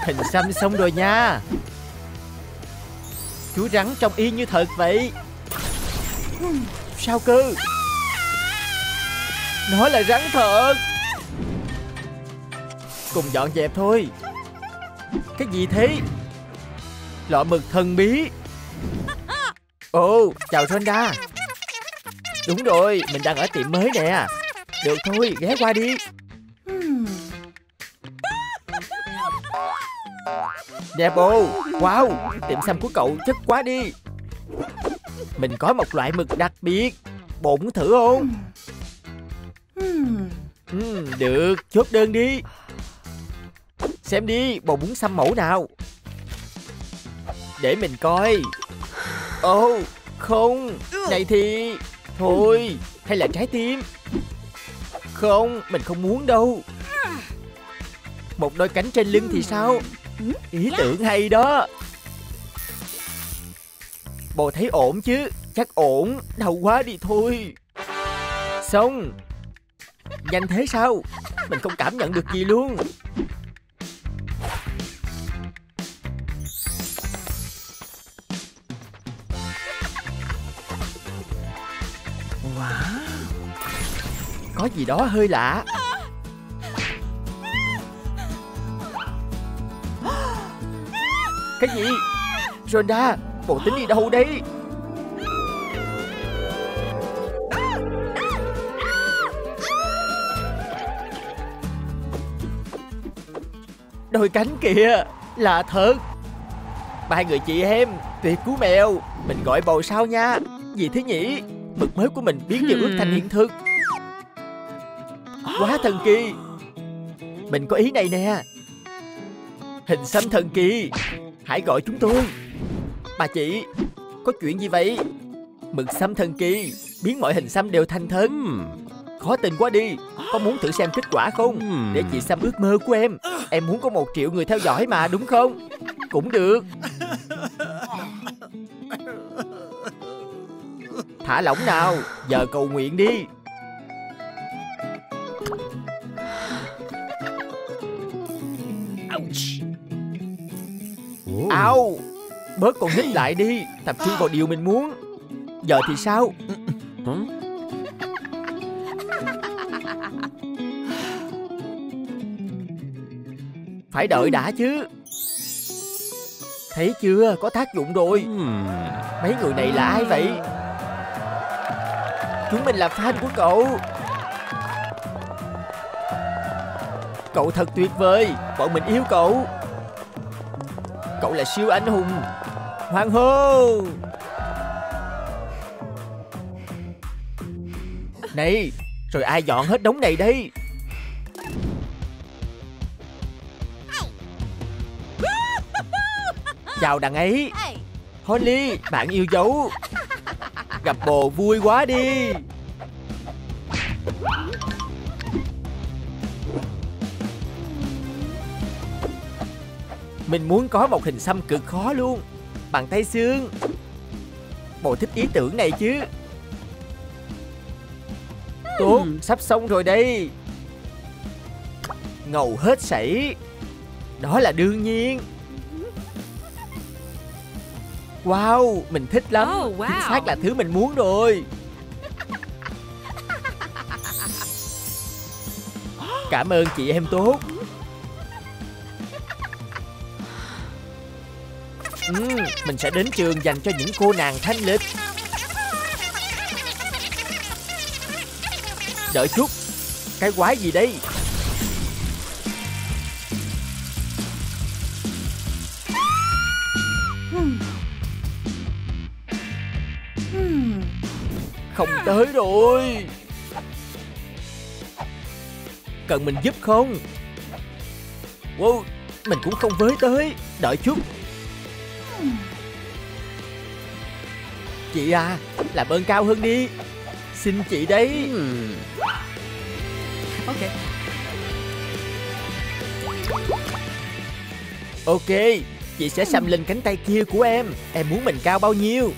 Hình xăm xong rồi nha. Chú rắn trông y như thật vậy. Sao cơ? Nó là rắn thật. Cùng dọn dẹp thôi. Cái gì thế? Lọ mực thần bí. Ồ, chào Ronda. Đúng rồi, mình đang ở tiệm mới nè. Được thôi, ghé qua đi. Đẹp ồ. Wow, tiệm xăm của cậu chất quá đi. Mình có một loại mực đặc biệt. Bộ muốn thử không? Được, chốt đơn đi. Xem đi, bồ muốn xăm mẫu nào. Để mình coi. Ồ, không. Này thì... Thôi, hay là trái tim. Không, mình không muốn đâu. Một đôi cánh trên lưng thì sao? Ý tưởng hay đó. Bồ thấy ổn chứ? Chắc ổn. Đau quá đi thôi. Xong. Nhanh thế sao? Mình không cảm nhận được gì luôn. Wow. Có gì đó hơi lạ. Cái gì? Ronda, bộ tính đi đâu đây? Đôi cánh kìa, là thật. Ba người chị em, tuyệt cú mèo. Mình gọi bầu sao nha. Gì thế nhỉ? Mực mới của mình biến như ước thành hiện thực. Quá thần kỳ. Mình có ý này nè. Hình xăm thần kỳ. Hãy gọi chúng tôi. Bà chị, có chuyện gì vậy? Mực xăm thần kỳ biến mọi hình xăm đều thành thật. Khó tin quá đi. Có muốn thử xem kết quả không? Để chị xăm ước mơ của em. Em muốn có 1 triệu người theo dõi mà, đúng không? Cũng được. Thả lỏng nào. Giờ cầu nguyện đi. Ao. Bớt con nít lại đi. Tập trung vào điều mình muốn. Giờ thì sao? Phải đợi đã chứ. Thấy chưa, có tác dụng rồi. Mấy người này là ai vậy? Chúng mình là fan của cậu. Cậu thật tuyệt vời. Bọn mình yêu cậu. Cậu là siêu anh hùng. Hoan hô. Này, rồi ai dọn hết đống này đây? Chào đằng ấy. Holly, bạn yêu dấu. Gặp bồ vui quá đi. Mình muốn có một hình xăm cực khó luôn. Bằng tay xương. Bồ thích ý tưởng này chứ. Tốt, sắp xong rồi đây. Ngầu hết sảy. Đó là đương nhiên. Wow, mình thích lắm. Chính xác là thứ mình muốn rồi. Cảm ơn chị em tốt. Mình sẽ đến trường dành cho những cô nàng thanh lịch. Đợi chút. Cái quái gì đây? Không tới rồi. Cần mình giúp không? Wow, mình cũng không với tới. Đợi chút. Chị à, làm ơn cao hơn đi. Xin chị đấy. Ok, chị sẽ xăm lên cánh tay kia của em. Em muốn mình cao bao nhiêu?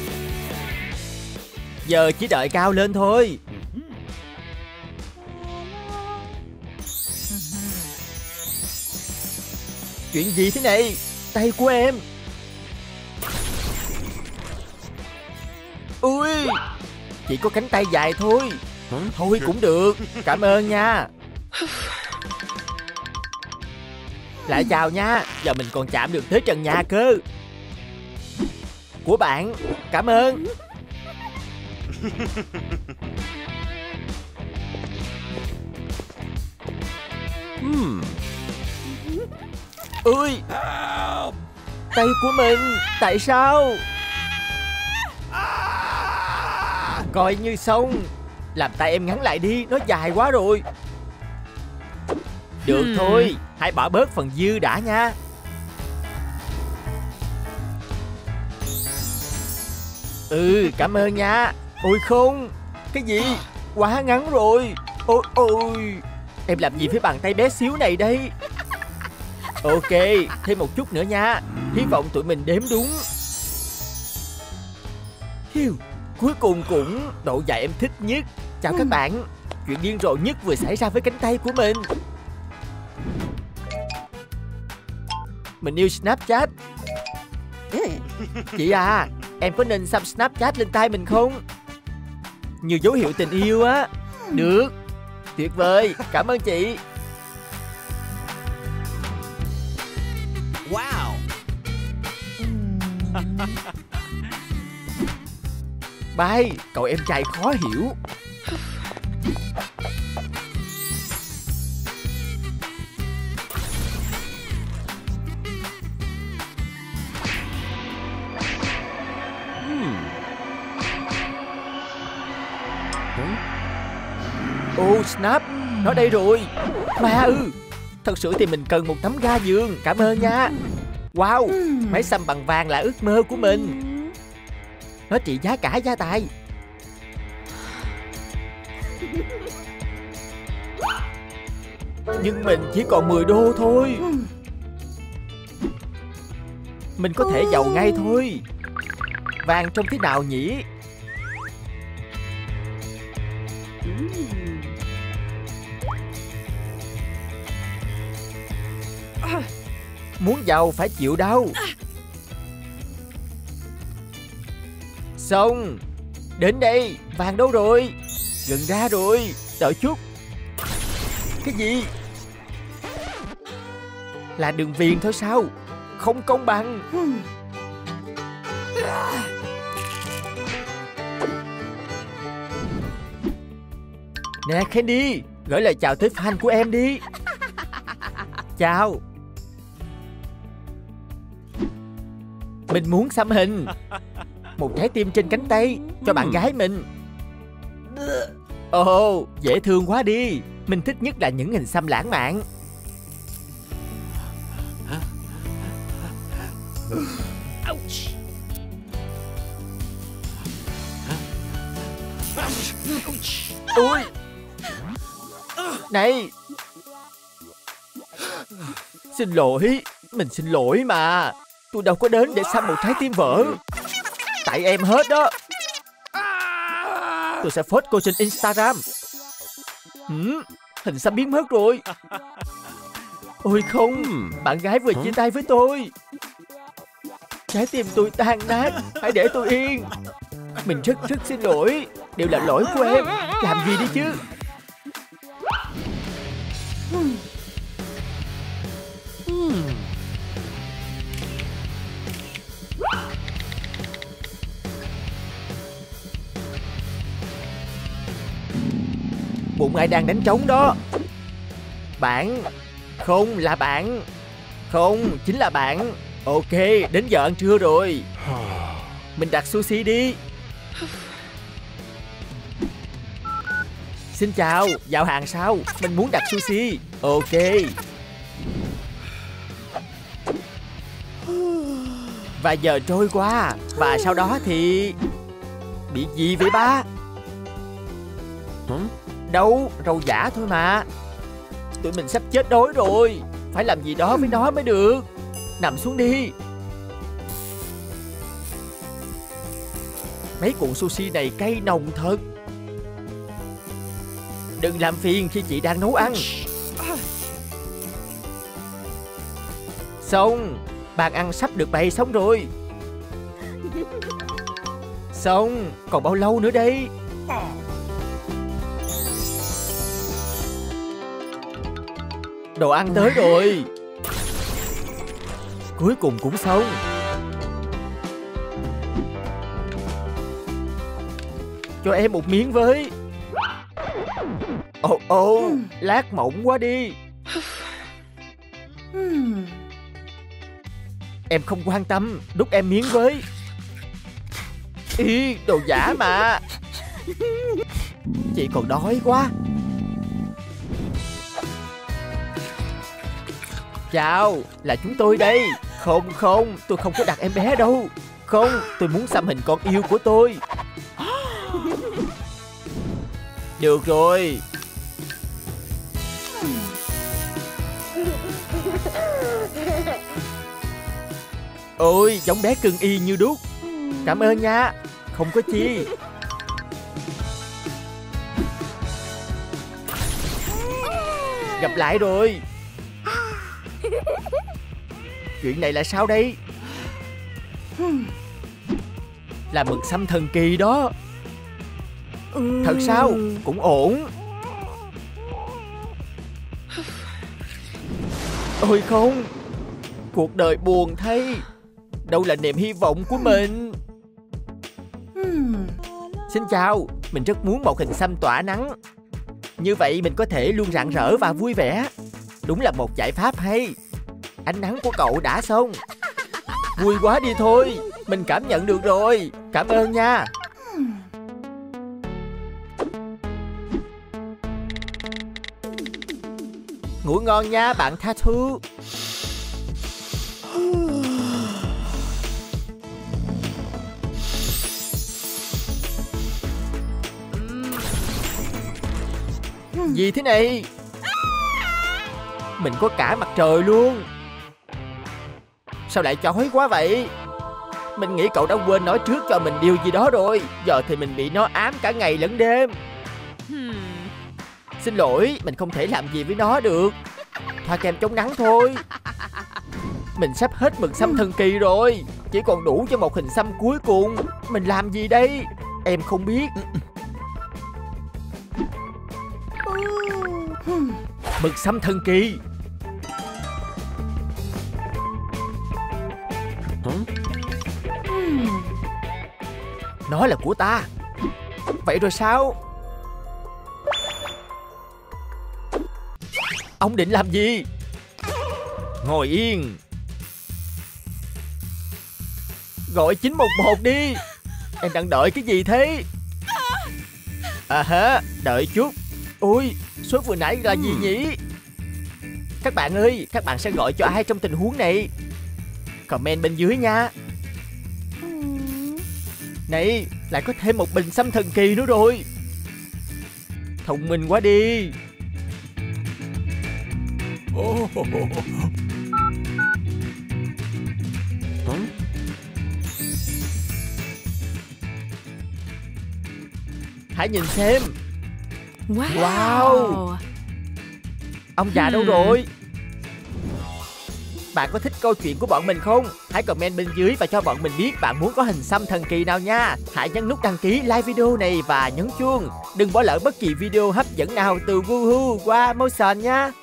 Giờ chỉ đợi cao lên thôi. Chuyện gì thế này? Tay của em. Ui, chỉ có cánh tay dài thôi. Thôi cũng được, cảm ơn nha. Lại chào nha. Giờ mình còn chạm được tới trần nhà cơ. Của bạn, cảm ơn. Ui, tay của mình. Tại sao? Coi như xong. Làm tay em ngắn lại đi, nó dài quá rồi. Được thôi, hãy bỏ bớt phần dư đã nha. Cảm ơn nha. Ôi không, cái gì? Quá ngắn rồi. Ôi ôi, em làm gì với bàn tay bé xíu này đây? Ok, thêm một chút nữa nha. Hy vọng tụi mình đếm đúng. Hiu, cuối cùng cũng độ dài em thích nhất. Chào các bạn. Chuyện điên rồ nhất vừa xảy ra với cánh tay của mình. Mình yêu Snapchat. Chị à, em có nên xăm Snapchat lên tay mình không? Nhiều dấu hiệu tình yêu á. Được, tuyệt vời, cảm ơn chị. Wow. Bye, cậu em trai khó hiểu. Ô Snap, nó đây rồi. Mà thật sự thì mình cần một tấm ga giường. Cảm ơn nha. Wow, máy xăm bằng vàng là ước mơ của mình. Nó trị giá cả gia tài. Nhưng mình chỉ còn 10 đô thôi. Mình có thể giàu ngay thôi. Vàng trông thế nào nhỉ? Muốn giàu phải chịu đau. Xong. Đến đây. Vàng đâu rồi? Gần ra rồi. Đợi chút. Cái gì? Là đường viền thôi sao? Không công bằng. Nè Candy, gửi lời chào tới fan của em đi. Chào. Mình muốn xăm hình một trái tim trên cánh tay cho bạn gái mình. Ồ, dễ thương quá đi. Mình thích nhất là những hình xăm lãng mạn. Ui. Này. Xin lỗi. Mình xin lỗi mà. Tôi đâu có đến để xăm một trái tim vỡ. Tại em hết đó. Tôi sẽ post cô trên Instagram. Hình xăm biến mất rồi. Ôi không, bạn gái vừa chia tay với tôi. Trái tim tôi tan nát. Hãy để tôi yên. Mình rất xin lỗi. Đều là lỗi của em. Làm gì đi chứ. Bụng ai đang đánh trống đó? Bạn. Không, là bạn. Không, chính là bạn. Ok, đến giờ ăn trưa rồi. Mình đặt sushi đi. Xin chào, giao hàng sao? Mình muốn đặt sushi. Ok. Và giờ trôi qua. Và sau đó thì... Bị gì vậy ba? Đâu, rau giả thôi mà. Tụi mình sắp chết đói rồi. Phải làm gì đó với nó mới được. Nằm xuống đi. Mấy cuộn sushi này cay nồng thật. Đừng làm phiền khi chị đang nấu ăn. Xong, bàn ăn sắp được bày xong rồi. Xong, còn bao lâu nữa đây? Đồ ăn tới rồi. Cuối cùng cũng xong. Cho em một miếng với. Ồ, lát mỏng quá đi. Em không quan tâm, đút em miếng với. Ý, đồ giả mà. Chị còn đói quá. Chào, là chúng tôi đây. Không, tôi không có đặt em bé đâu. Không, tôi muốn xăm hình con yêu của tôi. Được rồi. Ôi, giống bé cưng y như đúc. Cảm ơn nha. Không có chi. Gặp lại rồi. Chuyện này là sao đây? Là mực xăm thần kỳ đó. Thật sao? Cũng ổn. Ôi không, cuộc đời buồn thay. Đâu là niềm hy vọng của mình. Xin chào, mình rất muốn một hình xăm tỏa nắng. Như vậy mình có thể luôn rạng rỡ và vui vẻ. Đúng là một giải pháp hay. Ánh nắng của cậu đã xong. Vui quá đi thôi. Mình cảm nhận được rồi. Cảm ơn nha. Ngủ ngon nha bạn Tattoo. Gì thế này? Mình có cả mặt trời luôn. Sao lại chói quá vậy? Mình nghĩ cậu đã quên nói trước cho mình điều gì đó rồi. Giờ thì mình bị nó ám cả ngày lẫn đêm. Xin lỗi, mình không thể làm gì với nó được. Thoa kem chống nắng thôi. Mình sắp hết mực xăm thần kỳ rồi. Chỉ còn đủ cho một hình xăm cuối cùng. Mình làm gì đây? Em không biết. Mực xăm thần kỳ. Nó là của ta. Vậy rồi sao? Ông định làm gì? Ngồi yên. Gọi 911 đi. Em đang đợi cái gì thế? À hả, đợi chút. Ôi, số vừa nãy là gì nhỉ? Các bạn ơi, các bạn sẽ gọi cho ai trong tình huống này? Comment bên dưới nha. Này, lại có thêm một bình xăm thần kỳ nữa rồi. Thông minh quá đi. Hãy nhìn xem. Wow. Ông già đâu rồi? Bạn có thích câu chuyện của bọn mình không? Hãy comment bên dưới và cho bọn mình biết bạn muốn có hình xăm thần kỳ nào nha. Hãy nhấn nút đăng ký, like video này và nhấn chuông. Đừng bỏ lỡ bất kỳ video hấp dẫn nào từ Woohoo qua Motion nha.